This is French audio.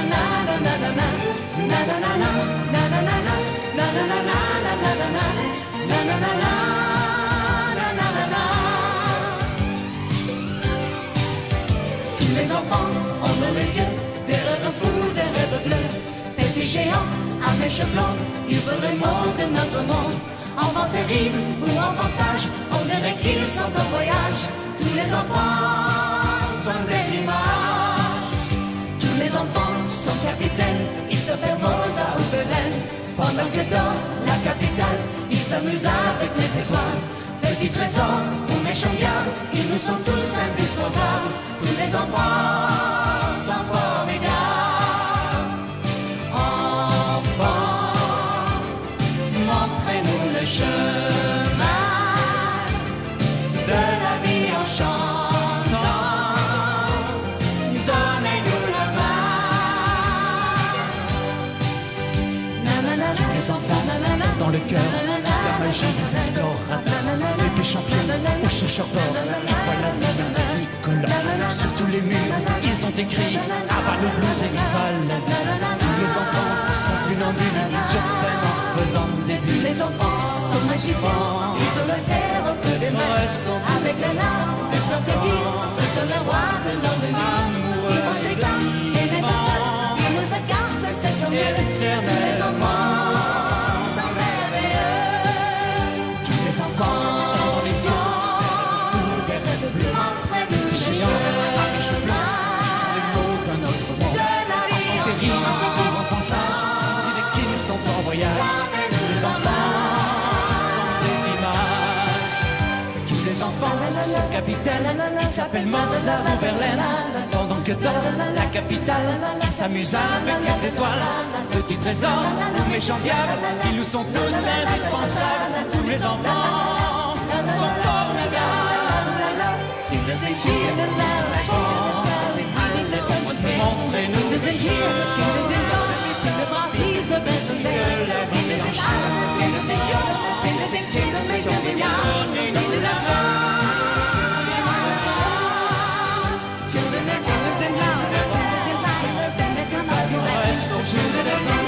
Tous les enfants ont dans les yeux des rêves fous, des rêves bleus. Petits géants à mèche blonde, ils sont les mots de notre monde. Enfants terribles ou enfants sages, on dirait qu'ils sont en voyage. Tous les enfants sont des images. Tous les enfants sont capitaines, ils s'appellent Mozart ou Belen. Pendant que dans la capitale, ils s'amusent avec les étoiles. Petits trésors ou méchants diables, ils nous sont tous indispensables. Tous les enfants sont formidables. Enfants, montrez-nous le chemin de la vie en chantant. Donnez-nous la main. Tous les enfants dans le cœur, la magie des explorateurs, les champions aux chercheurs d'or, ils voient la vie multicolore. Sur tous les murs, ils ont écrit abat le blues et rival la vie. Tous les enfants sont funambules, ils disent urbains en faisant des bulles. Tous les enfants sont magiciens, ils ont la terre au creux des mains. Avec les armes, les plans techniques, ce sont les rois de l'ennemi. Ils mangent les glaces et les bananes, ils nous agacent et c'est tant mieux. Tous les enfants sont merveilleux. Tous les enfants ont les yeux des rêves bleus. Entraîne-nous le chemin avec chemin. Ils sont les mots d'un autre monde. De la vie en chantant. Enfants sages, on dirait qu'ils sont en voyage. Tous les enfants sont des images. Tous les enfants sont capitaines. Ils s'appellent Mozart ou Verlaine. Pendant que dans la capitale, ils s'amusent avec les étoiles. Petits trésors ou méchants diables, ils nous sont tous indispensables. Tous les enfants sont formidables. Montrez-nous le chemin de la vie en chantant.